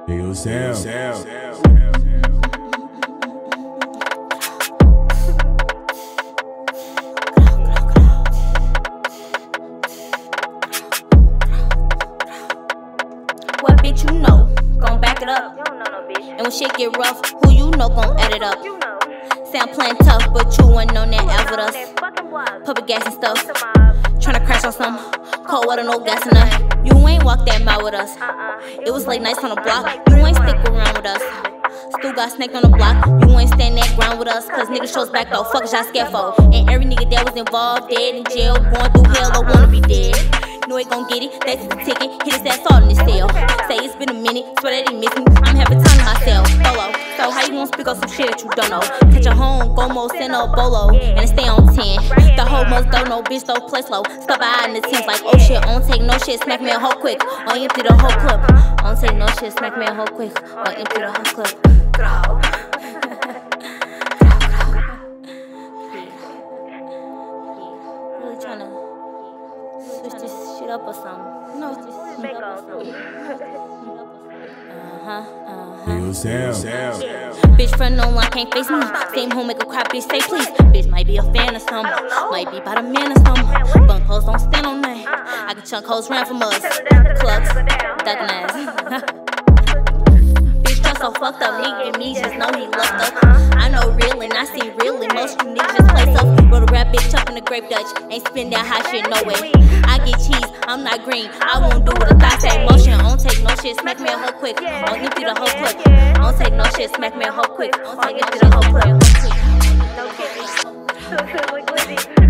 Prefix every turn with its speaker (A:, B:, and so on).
A: What bitch you know? Gon' back it up. And when shit get rough, who you know gon' add it up? Say I'm playing tough, but you ain't on that ass with us. Public gas and stuff. Tryna crash on some cold water, no gas in her. You ain't walk that mile with us. It was late nights on the block. You ain't stick around with us. Still got snaked on the block. You ain't stand that ground with us. Cause niggas shows back though. Fuck y'all scared for. And every nigga that was involved dead in jail, going through hell or wanna be dead. Know he gon' get it, that's the ticket. Hit his ass all in his cell. Say it's been a minute, swear that he miss me. I'm having time to myself, solo. So how you gon' speak on some shit that you don't know? Catch a home, go mo, send a bolo, and stay on 10. The whole must don't know, bitch, don't play slow. Stop by in the teams like, oh shit, I don't take no shit, smack me a hoe quick. Or empty the whole clip. I don't take no shit, smack me a hoe quick. Or empty the whole clip. Really tryna switch this shit up or something. No, just make up or something. Bitch front no line can't face me. Same home make a cry, bitch say please. Bitch might be a fan of something. Might be about a man or something. Bunk hoes don't stand on that. I can chunk hoes round from us. Clucks, duckin' ass. Bitch dress so fucked up, nigga and me just know he lucked up. I know real and I see real and most you niggas just play up. Roll a rap bitch up in the grape Dutch. Ain't spin that hot shit, no way. I get cheese, I'm not green. I won't do what a thought say. Motion, I don't take no shit, smack me a hoe quick. I'll empty the whole clip. I don't take no shit, smack me a hoe quick. I'll empty the whole clip.
B: No kidding.